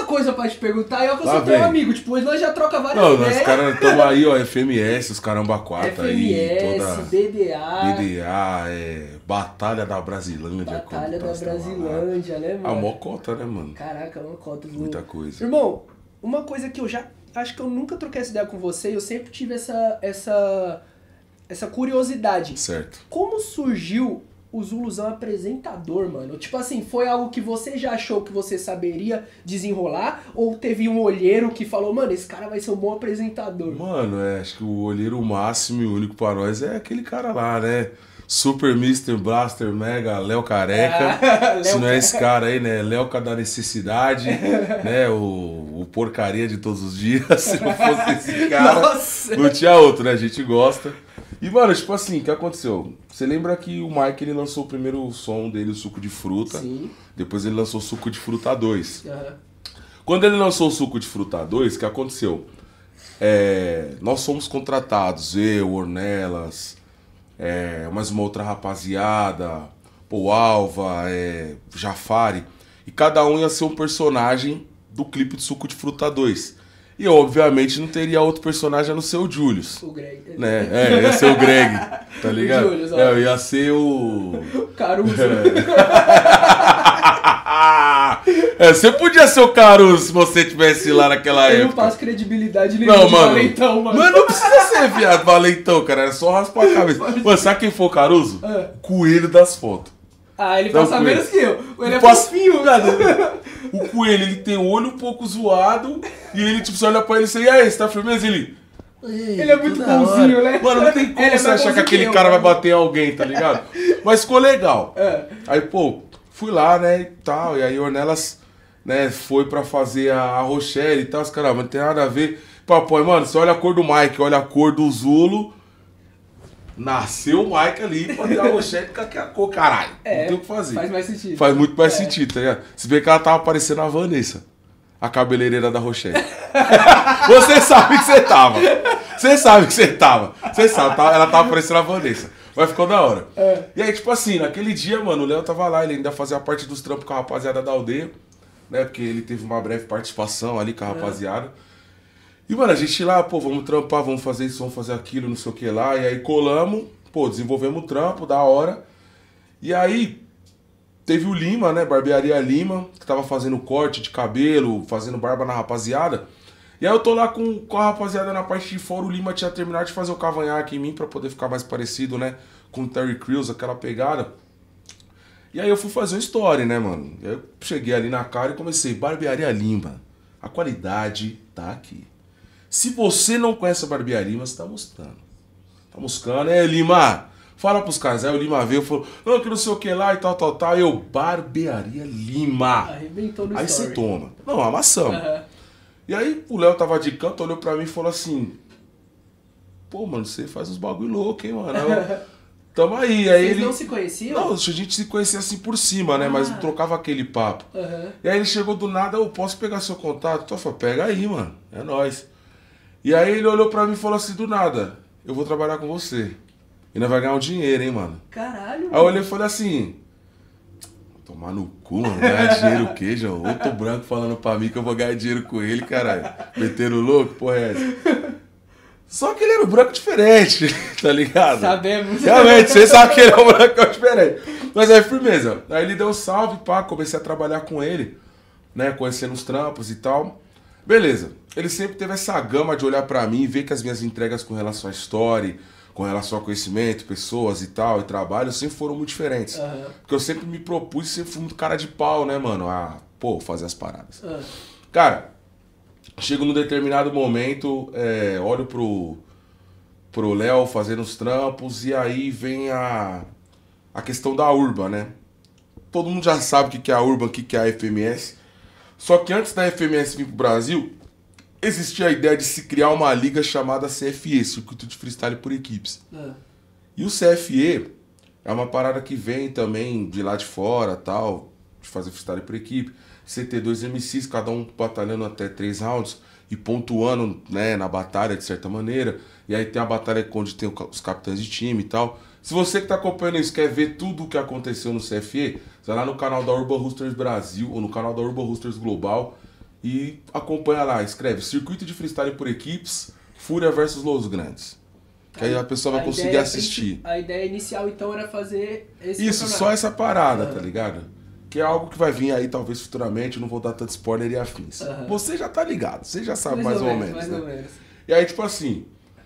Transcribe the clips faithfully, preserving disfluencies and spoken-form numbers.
coisa pra te perguntar, e eu que eu Lá sou teu vem. amigo, tipo, nós já troca várias Não, ideias. nós caras estamos aí, ó, F M S, os caramba quatro F M S, aí, toda B D A, B D A, é, Batalha da Brasilândia. Batalha quando da nós tava lá. Brasilândia, né, Ah, mano? mó cota, né, mano? Caraca, uma cota. Muita coisa. Irmão, uma coisa que eu já acho que eu nunca troquei essa ideia com você, eu sempre tive essa, essa, essa curiosidade. Certo. Como surgiu o Zuluzão apresentador, mano? Tipo assim, foi algo que você já achou que você saberia desenrolar? Ou teve um olheiro que falou, mano, esse cara vai ser um bom apresentador? Mano, é, acho que o olheiro máximo e único pra nós é aquele cara lá, né? Super mister Blaster Mega Léo Careca. Ah, Se Léo não é esse cara aí, né? Léoca da necessidade, né? O, o porcaria de todos os dias. Se não fosse esse cara, Nossa. não tinha outro, né? A gente gosta. E, mano, tipo assim, o que aconteceu? Você lembra que o Mike, ele lançou o primeiro som dele, o Suco de Fruta. Sim. Depois ele lançou o Suco de Fruta dois. Aham. Quando ele lançou o Suco de Fruta dois, o que aconteceu? É, nós fomos contratados, eu, Ornelas, é, mais uma outra rapaziada, pô, Alva, é, Jafari, e cada um ia ser um personagem do clipe de Suco de Fruta dois. E eu, obviamente, não teria outro personagem a não ser o Julius. O Greg. Né? É, ia ser o Greg, tá ligado? O Julius, ó. É, eu ia ser o... O Caruso. É, você podia ser o Caruso se você tivesse lá naquela Eu não época. passo credibilidade nenhuma Não, de mano. valentão, mano. Mas não precisa ser viado valentão, cara. Era só raspar a cabeça. Mano, sabe quem foi o Caruso? É. Coelho das fotos. Ah, ele Não, passa Coelho. menos que eu. Ele é Passa- fofinho. O Coelho, ele tem o olho um pouco zoado. E ele, tipo, você olha pra ele e você, e aí, você tá firmeza? Ele... Ele é muito bonzinho, né? Mano, não tem como Ele é você mais achar que bonzinho aquele que eu, cara vai mano. bater em alguém, tá ligado? Mas ficou legal. É. Aí, pô, fui lá, né, e tal. E aí, Ornelas, né, foi pra fazer a, a Rochelle e tal. Os caras, mas não tem nada a ver. Papai, mano, você olha a cor do Mike, olha a cor do Zulo. Nasceu o Mike ali pra ter a Rochelle com a cor, caralho. É, não tem o que fazer. faz mais sentido. Faz muito mais É. sentido, tá ligado? Se bem que ela tava parecendo a Vanessa, a cabeleireira da Rochelle. Você sabe que você tava. Você sabe que você tava. Você sabe, tá? Ela tava parecendo a Vanessa. Mas ficou da hora. É. E aí, tipo assim, naquele dia, mano, o Léo tava lá, ele ainda fazia parte dos trampos com a rapaziada da aldeia, né? Porque ele teve uma breve participação ali com a rapaziada. E, mano, a gente lá, pô, vamos trampar, vamos fazer isso, vamos fazer aquilo, não sei o que lá. E aí colamos, pô, desenvolvemos o trampo, da hora. E aí, teve o Lima, né, Barbearia Lima, que tava fazendo corte de cabelo, fazendo barba na rapaziada. E aí eu tô lá com, com a rapaziada na parte de fora, o Lima tinha terminado de fazer o cavanhaque em mim pra poder ficar mais parecido, né, com o Terry Crews, aquela pegada. E aí eu fui fazer uma story, né, mano. E aí eu cheguei ali na cara e comecei, Barbearia Lima, a qualidade tá aqui. Se você não conhece a Barbearia Lima, você tá moscando. Tá moscando, é, Lima... Fala pros caras, aí o Lima veio e falou, não, que não sei o que lá e tal, tal, tal. E eu, Barbearia Lima. Arrebentou no Aí story. você toma. Não, amassamos. Aham. E aí o Léo tava de canto, olhou pra mim e falou assim, pô, mano, você faz uns bagulho louco, hein, mano. Aí eu, tamo aí. Aí Vocês ele... não se conheciam? Não, a gente se conhecia assim por cima, né, mas Ah. não trocava aquele papo. Aham. E aí ele chegou do nada, eu posso pegar seu contato? Então eu falei, pega aí, mano, é nóis. E aí ele olhou pra mim e falou assim, do nada, eu vou trabalhar com você. E nós vai ganhar um dinheiro, hein, mano. Caralho, Aí eu olhei e falei assim, tomar no cu, mano, ganhar dinheiro o quê, João? Outro branco falando pra mim que eu vou ganhar dinheiro com ele, caralho. Metendo louco, porra é essa? Só que ele era um branco diferente, tá ligado? Sabemos. Realmente, você sabe que ele é um branco diferente. Mas aí, firmeza. Aí ele deu um salve, pá, comecei a trabalhar com ele, né, conhecendo os trampos e tal. Beleza. Ele sempre teve essa gama de olhar pra mim e ver que as minhas entregas com relação à história, com relação ao conhecimento, pessoas e tal, e trabalho, sempre foram muito diferentes. Aham. Porque eu sempre me propus, sempre fui muito cara de pau, né, mano? A, pô, fazer as paradas. Ah. Cara, chego num determinado momento, é, olho pro pro Léo fazendo os trampos, e aí vem a, a questão da Urban, né? Todo mundo já sabe o que que é a Urban, o que que é a F M S. Só que antes da F M S vir pro Brasil, existia a ideia de se criar uma liga chamada C F E, Circuito de Freestyle por Equipes. Ah. E o C F E é uma parada que vem também de lá de fora, tal, de fazer freestyle por equipe. Você ter dois M Cs, cada um batalhando até três rounds e pontuando, né, na batalha de certa maneira. E aí tem a batalha onde tem os capitães de time e tal. Se você que tá acompanhando isso quer ver tudo o que aconteceu no C F E, vai lá no canal da Urban Roosters Brasil ou no canal da Urban Roosters Global e acompanha lá, escreve Circuito de Freestyle por Equipes, Fúria versus Los Grandes. Que aí a pessoa vai A conseguir ideia assistir. A ideia inicial, então, era fazer esse Isso, campeonato. só essa parada, Uhum. tá ligado? Que é algo que vai vir aí, talvez, futuramente, eu não vou dar tanto spoiler e afins. Uhum. Você já tá ligado, você já sabe Mais mais, ou ou, menos, menos, mais né? ou menos. E aí, tipo assim,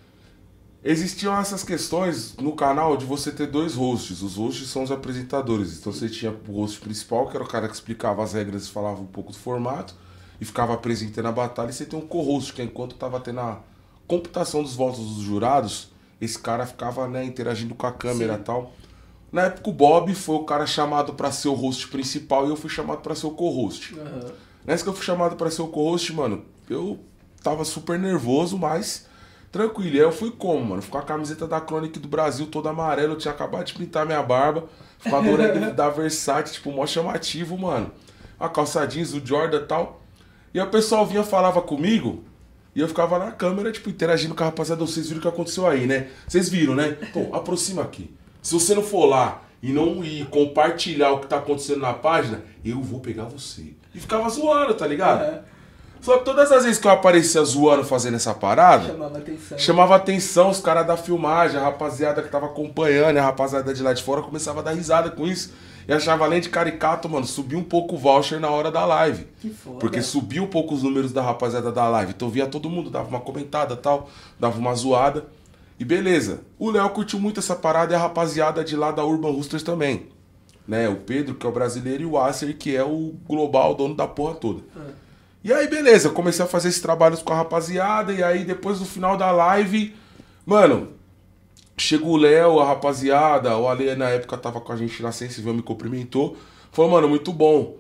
existiam essas questões no canal de você ter dois hosts. Os hosts são os apresentadores. Então você tinha o host principal, que era o cara que explicava as regras e falava um pouco do formato, e ficava apresentando a batalha, e você tem um co-host, que é enquanto tava tendo a computação dos votos dos jurados, esse cara ficava, né, interagindo com a câmera e tal. Na época o Bob foi o cara chamado para ser o host principal e eu fui chamado para ser o co-host. Uhum. Nessa que eu fui chamado para ser o co-host, mano, eu tava super nervoso, mas tranquilo. E aí eu fui como, mano? Fui com a camiseta da Chronic do Brasil toda amarela, eu tinha acabado de pintar minha barba, ficava adorando da Versace, tipo, mó chamativo, mano. A calça jeans, o Jordan e tal. E aí o pessoal vinha, falava comigo, e eu ficava na câmera, tipo, interagindo com a rapaziada. Vocês viram o que aconteceu aí, né? Vocês viram, né? Pô, aproxima aqui. Se você não for lá e não ir compartilhar o que tá acontecendo na página, eu vou pegar você. E ficava zoando, tá ligado? Uhum. Só que todas as vezes que eu aparecia zoando fazendo essa parada, Chamava atenção. chamava atenção os caras da filmagem, a rapaziada que tava acompanhando, a rapaziada de lá de fora começava a dar risada com isso. E achava, além de caricato, mano, subia um pouco o voucher na hora da live. Que foda. Porque subia um pouco os números da rapaziada da live. Então via todo mundo, dava uma comentada e tal, dava uma zoada. E beleza. O Léo curtiu muito essa parada e a rapaziada de lá da Urban Roosters também. Né? O Pedro, que é o brasileiro, e o Acer, que é o global, dono da porra toda. Uhum. E aí, beleza, eu comecei a fazer esses trabalhos com a rapaziada, e aí depois do final da live, mano, chegou o Léo, a rapaziada, o Ale na época tava com a gente na Sensível, me cumprimentou, falou, mano, muito bom.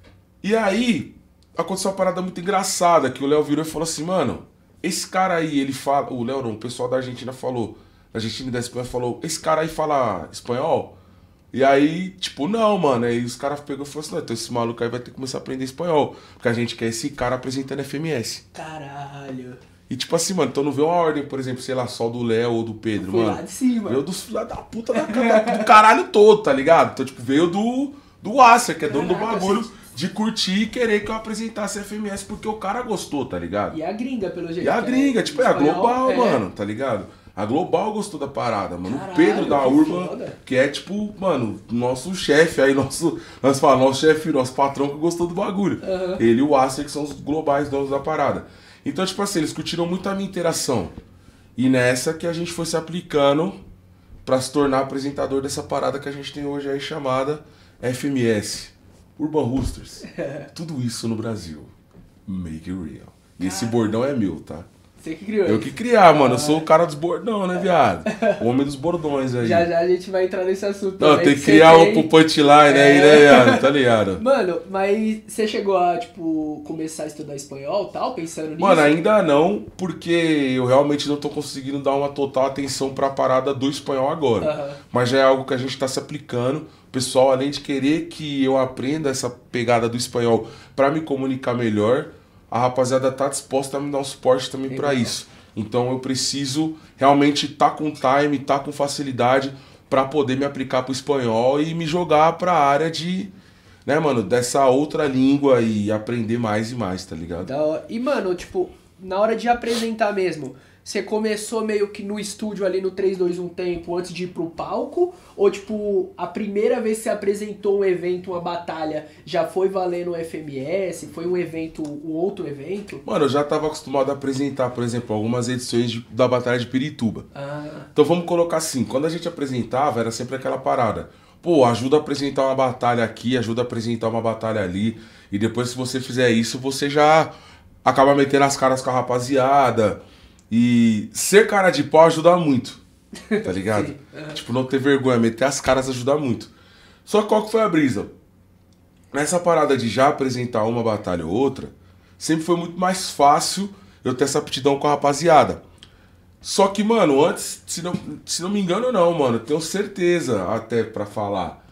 E aí, aconteceu uma parada muito engraçada, que o Léo virou e falou assim, mano, esse cara aí, ele fala, o Léo não, o pessoal da Argentina falou, da Argentina e da Espanha falou, esse cara aí fala espanhol? E aí, tipo, não, mano. Aí os caras pegou e falaram assim, não, então esse maluco aí vai ter que começar a aprender espanhol. Porque a gente quer esse cara apresentando F M S. Caralho. E tipo assim, mano, então não vê uma ordem, por exemplo, sei lá, só do Léo ou do Pedro, Foi mano. lá de cima. Veio dos filha da puta da, da, do caralho todo, tá ligado? Então, tipo, veio do, do Acer, que é dono do Caraca, bagulho, gente. de curtir e querer que eu apresentasse F M S porque o cara gostou, tá ligado? E a gringa, pelo jeito. E a que gringa, tipo, é a espanhol, Global, é. mano, tá ligado? A Global gostou da parada, mano. Caralho, o Pedro da que Urban, foda. que é tipo, mano, nosso chefe aí, nosso. Nós falamos, nosso chefe, nosso patrão que gostou do bagulho. Uhum. Ele e o Acer, que são os globais donos da parada. Então, tipo assim, eles curtiram muito a minha interação. E nessa que a gente foi se aplicando pra se tornar apresentador dessa parada que a gente tem hoje aí chamada F M S. Urban Roosters. Tudo isso no Brasil. Make it real. E esse bordão é meu, tá? Você que criou Eu isso. que criar, mano. Eu sou o cara dos bordão, né, viado? O homem dos bordões aí. Já já a gente vai entrar nesse assunto. Não, também, tem que você criar tem- o punchline aí, né, viado? Tá ligado? Mano, mas você chegou a, tipo, começar a estudar espanhol e tal, pensando nisso? Mano, ainda não, porque eu realmente não tô conseguindo dar uma total atenção pra parada do espanhol agora. Aham. Mas já é algo que a gente tá se aplicando. O pessoal, além de querer que eu aprenda essa pegada do espanhol pra me comunicar melhor, a rapaziada tá disposta a me dar um suporte também pra Legal. isso. Então eu preciso realmente tá com time, tá com facilidade pra poder me aplicar pro espanhol e me jogar pra área de, né, mano, dessa outra língua e aprender mais e mais, tá ligado? Da hora. E, mano, tipo, na hora de apresentar mesmo, você começou meio que no estúdio ali no três, dois, um tempo antes de ir pro palco? Ou, tipo, a primeira vez que você apresentou um evento, uma batalha, já foi valendo o F M S? Foi um evento, um outro evento? Mano, eu já tava acostumado a apresentar, por exemplo, algumas edições de- da Batalha de Pirituba. Ah, Então vamos colocar assim, quando a gente apresentava, era sempre aquela parada. Pô, ajuda a apresentar uma batalha aqui, ajuda a apresentar uma batalha ali. E depois, se você fizer isso, você já acaba metendo as caras com a rapaziada. E ser cara de pau ajuda muito, tá ligado? Sim, aham. Tipo, não ter vergonha, meter as caras ajuda muito. Só que qual que foi a brisa? Nessa parada de já apresentar uma batalha ou outra, sempre foi muito mais fácil eu ter essa aptidão com a rapaziada. Só que, mano, antes, se não, se não me engano, não, mano, eu tenho certeza até pra falar.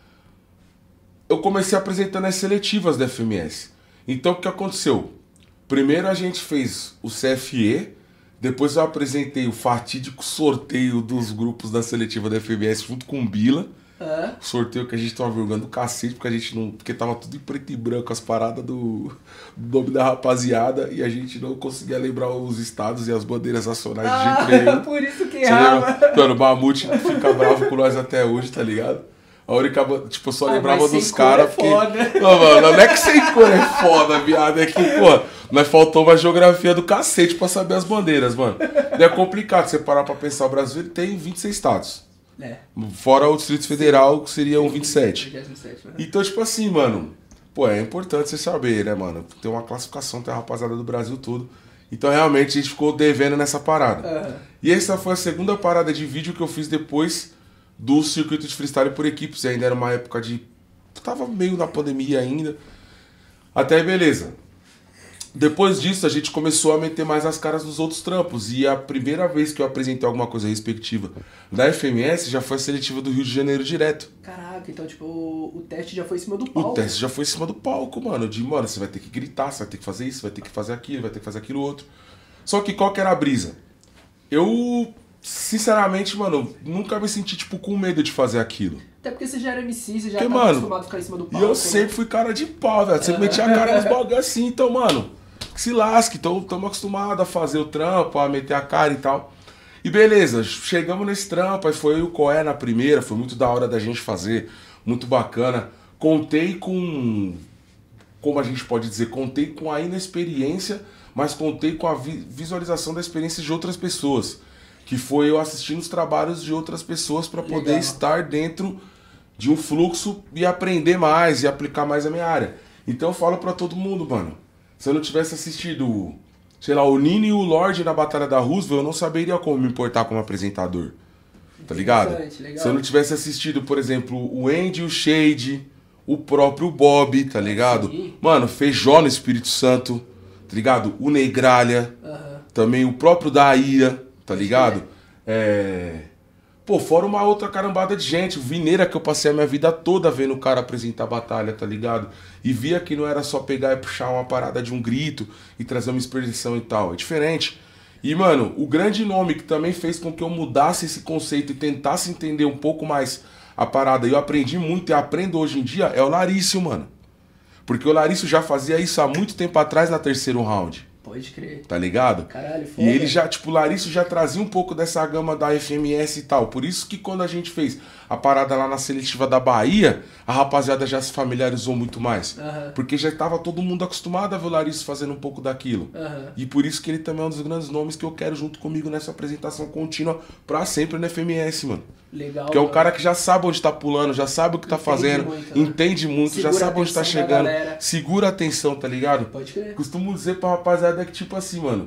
Eu comecei apresentando as seletivas da F M S. Então, o que aconteceu? Primeiro a gente fez o C F E, depois eu apresentei o fatídico sorteio dos grupos da seletiva da F M S junto com o Bila. Ah. Sorteio que a gente tava vergonha do cacete, porque a gente não. Porque tava tudo em preto e branco, as paradas do, do nome da rapaziada, e a gente não conseguia lembrar os estados e as bandeiras nacionais Ah, de jeito nenhum. por isso que Você errava. lembra? Mano, o Mamute fica bravo com nós até hoje, tá ligado? A única. Tipo, eu só Ah, lembrava mas dos sem caras. cor é foda. Porque... Não, mano, não é que sem cor é foda, viado. É que, pô, nós faltou uma geografia do cacete pra saber as bandeiras, mano. Não é complicado você parar pra pensar. O Brasil tem vinte e seis estados. É. Fora o Distrito Federal, que seriam vinte e sete. vinte e sete, né? Então, tipo assim, mano, pô, é importante você saber, né, mano? Tem uma classificação, tem a rapaziada do Brasil todo. Então, realmente, a gente ficou devendo nessa parada. Uhum. E essa foi a segunda parada de vídeo que eu fiz depois do circuito de freestyle por equipes. E ainda era uma época de... Tava meio na pandemia ainda. Até aí, beleza. Depois disso, a gente começou a meter mais as caras nos outros trampos. E a primeira vez que eu apresentei alguma coisa respectiva da F M S já foi a seletiva do Rio de Janeiro direto. Caraca, então, tipo, o, o teste já foi em cima do palco. O teste já foi em cima do palco, mano. De, mano, você vai ter que gritar, você vai ter que fazer isso, vai ter que fazer aquilo, vai ter que fazer aquilo outro. Só que qual que era a brisa? Eu, sinceramente, mano, nunca me senti, tipo, com medo de fazer aquilo. Até porque você já era M C, você já Porque, tá mano, acostumado a ficar em cima do E palco. eu né? sempre fui cara de pau, velho. Sempre metia a cara nos bagulho assim, então, mano, que se lasque. Então, estamos acostumados a fazer o trampo, a meter a cara e tal. E beleza, chegamos nesse trampo, aí foi o Coé na primeira, foi muito da hora da gente fazer, muito bacana. Contei com, como a gente pode dizer, contei com a inexperiência, mas contei com a vi- visualização da experiência de outras pessoas. Que foi eu assistindo os trabalhos de outras pessoas para poder Legal. estar dentro de um fluxo e aprender mais e aplicar mais a minha área. Então eu falo pra todo mundo, mano, se eu não tivesse assistido, sei lá, o Nino e o Lorde na Batalha da Roosevelt, eu não saberia como me importar como apresentador. Tá ligado? Interessante, legal. Se eu não tivesse assistido, por exemplo, o Andy e o Shade, o próprio Bob, tá ligado? Sim. Mano, Feijó no Espírito Santo, tá ligado? O Negralha, Aham. também o próprio Daíra, tá ligado? É... Pô, fora uma outra carambada de gente, o Vineira, que eu passei a minha vida toda vendo o cara apresentar a batalha, tá ligado? E via que não era só pegar e puxar uma parada de um grito e trazer uma expressão e tal, é diferente. E, mano, o grande nome que também fez com que eu mudasse esse conceito e tentasse entender um pouco mais a parada, e eu aprendi muito e aprendo hoje em dia, é o Larício, mano. Porque o Larício já fazia isso há muito tempo atrás na terceiro round. Pode crer. Tá ligado? Caralho, E foda. ele já, tipo, o Larício já trazia um pouco dessa gama da F M S e tal. Por isso que quando a gente fez a parada lá na seletiva da Bahia, a rapaziada já se familiarizou muito mais. Aham. Porque já tava todo mundo acostumado a ver o Larício fazendo um pouco daquilo. Aham. E por isso que ele também é um dos grandes nomes que eu quero junto comigo nessa apresentação contínua pra sempre na F M S, mano. Legal. Porque é um mano. cara que já sabe onde tá pulando, já sabe o que tá Entende fazendo, muito, né? entende muito, já Segura sabe a onde tá atenção da chegando, galera. segura a atenção, tá ligado? Pode crer. Costumo dizer pra rapaziada que, tipo assim, mano,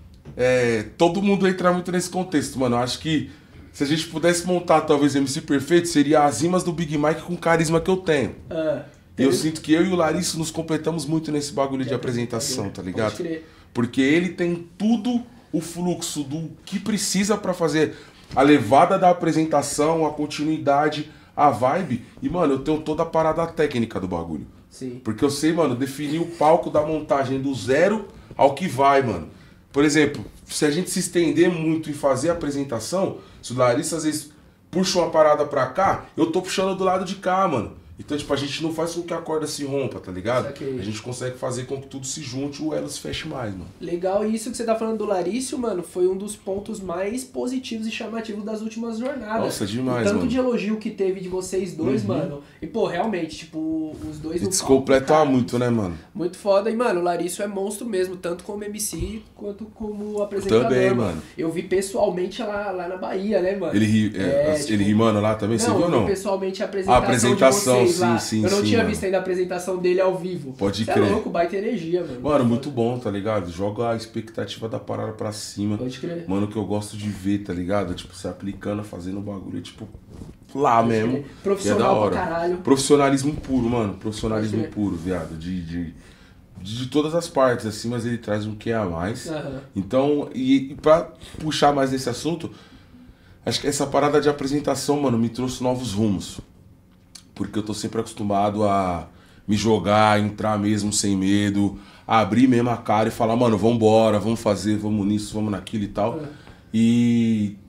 é, todo mundo entra muito nesse contexto, mano. Eu acho que se a gente pudesse montar talvez M C perfeito, seria as rimas do Big Mike com o carisma que eu tenho. Ah, E eu sinto que eu e o Larício nos completamos muito nesse bagulho de apresentação, tá ligado? Pode crer. Porque ele tem tudo o fluxo do que precisa pra fazer a levada da apresentação, a continuidade, a vibe. E, mano, eu tenho toda a parada técnica do bagulho. Sim. Porque eu sei, mano, definir o palco da montagem do zero ao que vai, mano. Por exemplo, se a gente se estender muito e fazer a apresentação, se o Larissa às vezes puxa uma parada pra cá, eu tô puxando do lado de cá, mano. Então, tipo, a gente não faz com que a corda se rompa, tá ligado? Saquei. A gente consegue fazer com que tudo se junte e o elo se feche mais, mano. Legal, e isso que você tá falando do Larício, mano, foi um dos pontos mais positivos e chamativos das últimas jornadas. Nossa, demais, o tanto mano. de elogio que teve de vocês dois, Uhum. mano. E, pô, realmente, tipo, os dois no Eles palco, completam cara, muito, né, mano? Muito foda. E, mano, o Larício é monstro mesmo, tanto como M C quanto como apresentador. Também, mano. mano. Eu vi pessoalmente lá, lá na Bahia, né, mano? Ele, ri, é, É, ele tipo, rimando lá também, você Não, viu eu ou vi não? pessoalmente a A apresentação, apresentação, de vocês lá. sim, sim, Eu não sim, tinha mano. visto ainda a apresentação dele ao vivo. Pode Cê crer. é louco, baita energia, mano. Mano, muito bom, tá ligado? Joga a expectativa da parada pra cima. Pode crer. Mano, que eu gosto de ver, tá ligado? Tipo, se aplicando, fazendo o bagulho, tipo, lá mesmo. crer. Profissional que é da pra hora. caralho. Profissionalismo puro, mano. Profissionalismo Pode crer. puro, viado. De, de, de todas as partes, assim, mas ele traz um que a mais. Aham. Então, e, e pra puxar mais nesse assunto, acho que essa parada de apresentação, mano, me trouxe novos rumos. Porque eu tô sempre acostumado a me jogar, entrar mesmo sem medo, abrir mesmo a cara e falar, mano, vambora, vamos fazer, vamos nisso, vamos naquilo e tal. É. E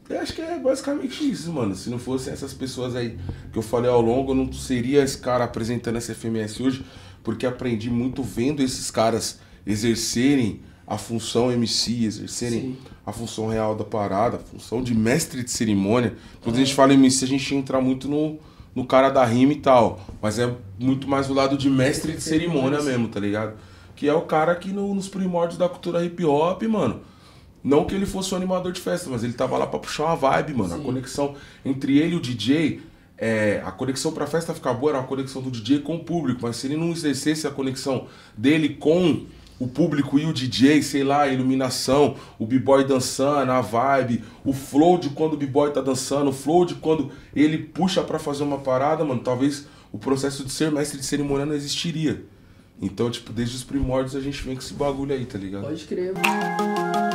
Eu acho que é basicamente isso, mano. Se não fossem essas pessoas aí que eu falei ao longo, eu não seria esse cara apresentando essa F M S hoje, porque aprendi muito vendo esses caras exercerem a função M C, exercerem Sim. a função real da parada, a função de mestre de cerimônia. Quando é. a gente fala em M C, a gente entra muito no, no cara da rima e tal, mas é muito mais do lado de mestre de cerimônia mesmo, tá ligado? Que é o cara que no, nos primórdios da cultura hip hop, mano, não que ele fosse um animador de festa, mas ele tava lá pra puxar uma vibe, mano. Sim. A conexão entre ele e o D J, é, a conexão pra festa ficar boa era uma conexão do D J com o público, mas se ele não exercesse a conexão dele com o público e o D J, sei lá, a iluminação, o b-boy dançando, a vibe, o flow de quando o b-boy tá dançando, o flow de quando ele puxa pra fazer uma parada, mano, talvez o processo de ser mestre de cerimônia não existiria. Então, tipo, desde os primórdios a gente vem com esse bagulho aí, tá ligado? Pode crer, mano.